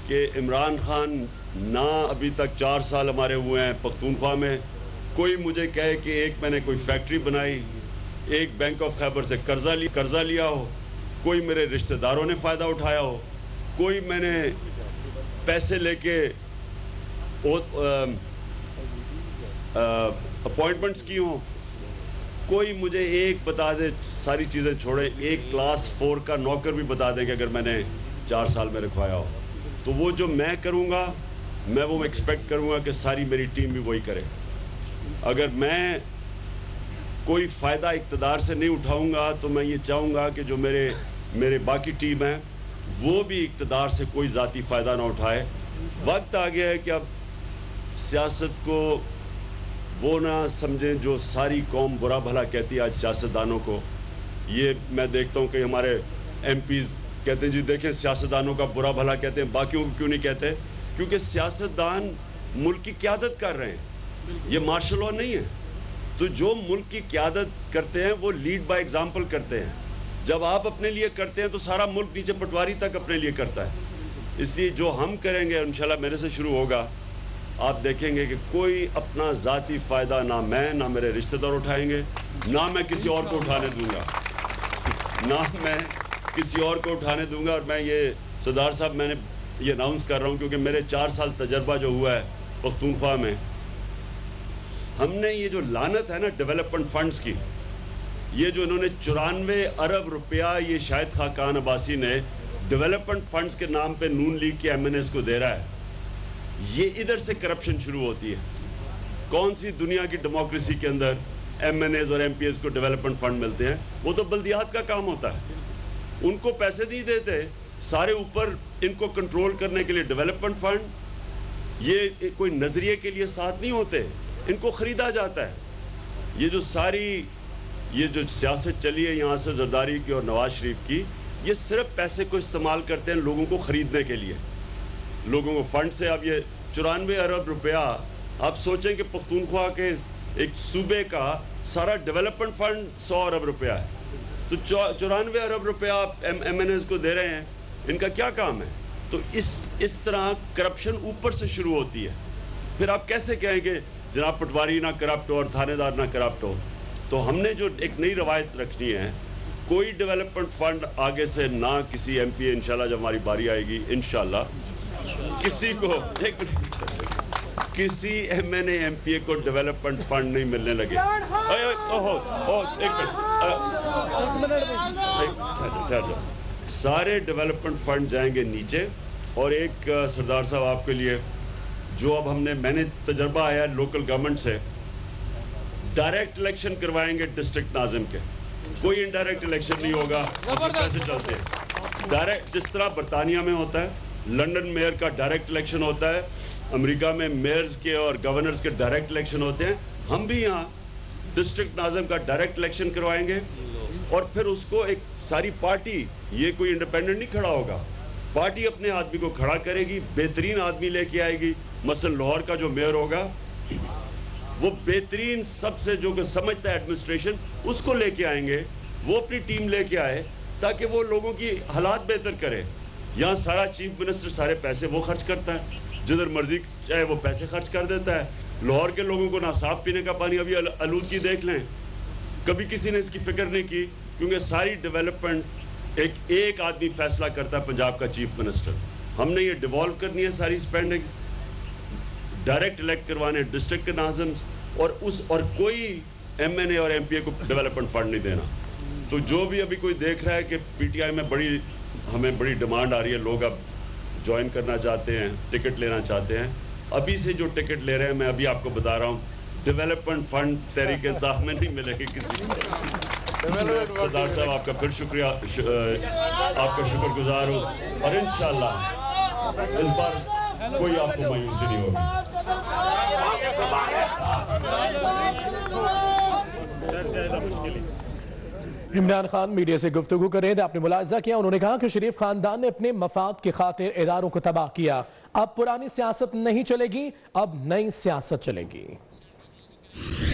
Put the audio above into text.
کہ عمران خان نہ ابھی تک 4 سال ہمارے ہوئے ہیں پختونخوا میں، کوئی مجھے کہے کہ ایک میں نے کوئی فیکٹری بنائی، ایک بینک آف خیبر سے قرضہ لیا ہو، کوئی میرے رشتہ داروں نے فائدہ اٹھایا ہو، کوئی میں نے پیسے لے کے اپوائنٹمنٹس کی ہوں، کوئی مجھے ایک بتا دے، ساری چیزیں چھوڑے، ایک کلاس 4 کا نوکر بھی بتا دیں کہ اگر میں نے 4 سال میں رکھوایا ہو، تو وہ جو میں کروں گا میں وہ ایکسپیکٹ کروں گا کہ ساری میری ٹیم بھی وہی کرے۔ اگر میں کوئی فائدہ اقتدار سے نہیں اٹھاؤں گا تو میں یہ چاہوں گا کہ جو میرے باقی ٹیم ہیں وہ بھی اقتدار سے کوئی ذاتی فائدہ نہ اٹھائے۔ وقت آ گیا ہے کہ اب سیاست کو وہ نہ سمجھیں جو ساری قوم برا بھلا کہتی ہے آج سیاستدانوں کو۔ یہ میں دیکھتا ہوں کہ ہمارے ایم پیز کہتے ہیں جی دیکھیں سیاستدانوں کا برا بھلا کہتے ہیں، باقیوں کو کیوں نہیں کہتے؟ کیونکہ سیاستدان ملک کی قیادت کر رہے ہیں، یہ مارشل لا نہیں ہے۔ تو جو ملک کی قیادت کرتے ہیں وہ لیڈ بائی ایگزامپل کرتے ہیں۔ جب آپ اپنے لیے کرتے ہیں تو سارا ملک نیچے پٹواری تک اپنے لیے کرتا ہے۔ اس لیے جو ہم کریں گے انشاءاللہ میرے سے شروع ہوگا، آپ دیکھیں گے کہ کوئی اپنا ذاتی فائدہ نہ میں نہ میرے رشتہ دار اٹھائیں گے، نہ میں کسی اور کو اٹھانے دوں گا، نہ میں کسی اور کو اٹھانے دوں گا۔ اور میں یہ سردار صاحب میں نے یہ اناؤنس کر رہا ہوں کیونکہ میرے 4 سال تجربہ جو ہوا ہے پختونخوا میں، ہم نے یہ جو لعنت ہے نا ڈیولپمنٹ فنڈز کی، یہ جو انہوں نے 94 ارب روپیہ یہ شاہد خاقان عباسی نے ڈیولپمنٹ فنڈز کے نام پہ نون لیگ کے ایم این ایز کو دے رہا ہے، یہ ادھر سے کرپشن شروع ہوتی ہے۔ کون سی دنیا کی ڈیموکریسی کے اندر ایم این ایز اور ایم پی ایز کو ڈیولپمنٹ فنڈ ملتے ہیں؟ وہ تو بلدیات کا کام ہوتا ہے، ان کو پیسے نہیں دیتے، سارے اوپر ان کو کنٹرول کرنے کے لیے ڈیولپمنٹ فنڈ، یہ کوئی نظریے کے لیے ساتھ نہیں ہوتے، ان کو خریدا جاتا ہے۔ یہ جو سیاست چلی ہے یہاں سے زرداری کی اور نواز شریف کی، یہ صرف پیسے کو استعمال کرتے ہیں لوگوں کو خریدنے کے لیے، لوگوں کو فنڈ سے۔ اب یہ 94 ارب روپیہ، آپ سوچیں کہ پختونخوا کے ایک صوبے کا سارا ڈیولپمنٹ فنڈ 100 ارب روپیہ ہے، تو 94 ارب روپیہ آپ ایم این ایز کو دے رہے ہیں، ان کا کیا کام ہے؟ تو اس طرح کرپشن اوپر سے شروع ہوتی ہے۔ پھر آپ کیسے کہیں کہ جناب پٹواری نہ کرپٹ ہو اور تھانے دار نہ کرپٹ ہو؟ تو ہم نے جو ایک نئی روایت رکھنی ہے، کوئی ڈیولپمنٹ فنڈ آگے سے نہ کسی ایم پی اے، انشاءاللہ جب ہماری باری آئے گی انشاءاللہ کسی کو کسی M N A M P A کو ڈیولپمنٹ فنڈ نہیں ملنے لگے۔ سارے ڈیولپمنٹ فنڈ جائیں گے نیچے۔ اور ایک سردار صاحب آپ کے لیے جو اب میں نے تجربہ آیا ہے لوکل گورنمنٹ سے، ڈائریکٹ الیکشن کروائیں گے ڈسٹرکٹ ناظم کے، کوئی انڈائریکٹ الیکشن نہیں ہوگا، کیسے چلتے ہیں ڈائریکٹ، جس طرح برطانیہ میں ہوتا ہے، لنڈن میئر کا ڈائریکٹ الیکشن ہوتا ہے، امریکہ میں میئرز کے اور گورنرز کے ڈائریکٹ الیکشن ہوتے ہیں، ہم بھی یہاں ڈسٹرکٹ ناظم کا ڈائریکٹ الیکشن کروائیں گے۔ اور پھر اس کو ایک ساری پارٹی، یہ کوئی انڈیپینڈنٹ نہیں کھڑا ہوگا، پارٹی اپنے آدمی کو کھڑا کرے گی، بہترین آدمی لے کے آئے گی۔ مثلا لاہور کا جو میئر ہوگا وہ بہترین سب سے جو کہ سمجھتا ہے ایڈمنسٹریشن، اس کو لے کے آئیں گے، وہ اپنی ٹیم لے کے آئے تاکہ وہ لوگوں کی حالات بہتر کرے۔ یہاں سارا چیف منسٹر سارے پیسے وہ خرچ کرتا ہے، جدھر مرضی چاہے وہ پیسے خرچ کر دیتا ہے۔ لاہور کے لوگوں کو نہ صاف پینے کا پانی، ابھی آلودگی دیکھ لیں، کبھی کسی نے اس کی فکر نہیں کی، کیونکہ ساری ڈیولپمنٹ ایک آدمی فیصلہ کرتا ہے، پنجاب کا چیف منسٹر۔ ہم نے یہ ڈیوالو کرنی ہے ساری اسپینڈنگ، ڈائریکٹ الیکٹ کروانے ڈسٹرکٹ کے ناظم، اور کوئی ایم این اے اور ایم پی اے کو ڈیولپمنٹ فنڈ نہیں دینا۔ تو جو بھی ابھی کوئی دیکھ رہا ہے کہ پی ٹی آئی میں ہمیں بڑی ڈیمانڈ آ رہی ہے، لوگ اب جوائن کرنا چاہتے ہیں، ٹکٹ لینا چاہتے ہیں، ابھی سے جو ٹکٹ لے رہے ہیں میں ابھی آپ کو بتا رہا ہوں، ڈیولپمنٹ فنڈ تحریک انصاف میں نہیں ملے گی کسی کو۔ سردار صاحب آپ کا پھر شکریہ، آپ کا شکر گزار ہوں، اور انشاءاللہ اس بار کوئی آپ کو مایوسی نہیں ہوگی۔ عمران خان میڈیا سے گفتگو کر رہے تھے، آپ نے ملاحظہ کیا، انہوں نے کہا کہ شریف خاندان نے اپنے مفاد کی خاطر اداروں کو تباہ کیا، اب پرانی سیاست نہیں چلے گی، اب نئی سیاست چلے گی۔